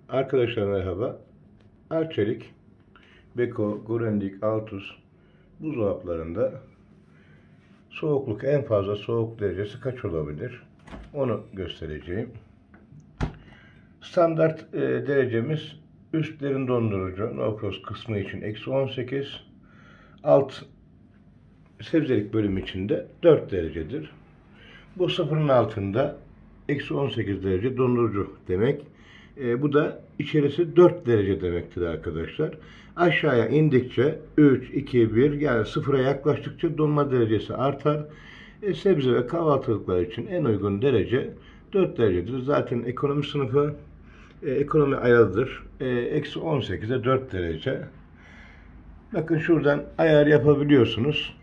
Arkadaşlar merhaba. Arçelik, Beko, Grundig, Altus buzdolaplarında soğukluk en fazla soğuk derecesi kaç olabilir? Onu göstereceğim. Standart derecemiz üst derin dondurucu no frost kısmı için -18, alt sebzelik bölüm için de 4 derecedir. Bu sıfırın altında -18 derece dondurucu demek. Bu da içerisi 4 derece demektir arkadaşlar. Aşağıya indikçe 3, 2, 1 yani sıfıra yaklaştıkça donma derecesi artar. Sebze ve kahvaltılıklar için en uygun derece 4 derecedir. Zaten ekonomi sınıfı ekonomi ayarıdır. -18'e 4 derece. Bakın şuradan ayar yapabiliyorsunuz.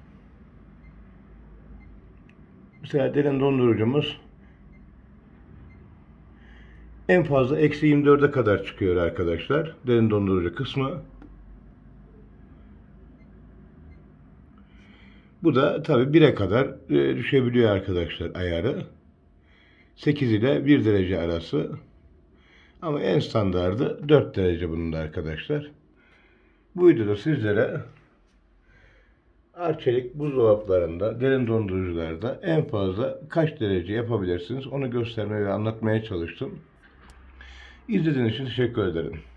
Mesela derin dondurucumuz en fazla -24'e kadar çıkıyor arkadaşlar. Derin dondurucu kısmı. Bu da tabi 1'e kadar düşebiliyor arkadaşlar ayarı. 8 ile 1 derece arası. Ama en standardı 4 derece bunun da arkadaşlar. Bu videoda sizlere Arçelik buzdolaplarında, derin dondurucularda en fazla kaç derece yapabilirsiniz onu göstermeye ve anlatmaya çalıştım. İzlediğiniz için teşekkür ederim.